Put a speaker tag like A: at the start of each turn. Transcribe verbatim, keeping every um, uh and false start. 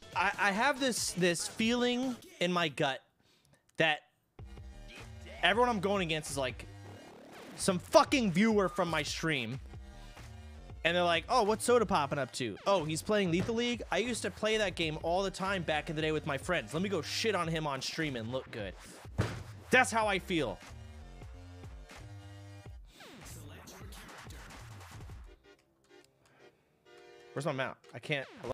A: I, I have this this feeling in my gut that everyone I'm going against is like some fucking viewer from my stream. And they're like, oh, what's Sodapoppin up to? Oh, he's playing Lethal League? I used to play that game all the time back in the day with my friends. Let me go shit on him on stream and look good. That's how I feel. Where's my mount? I can't.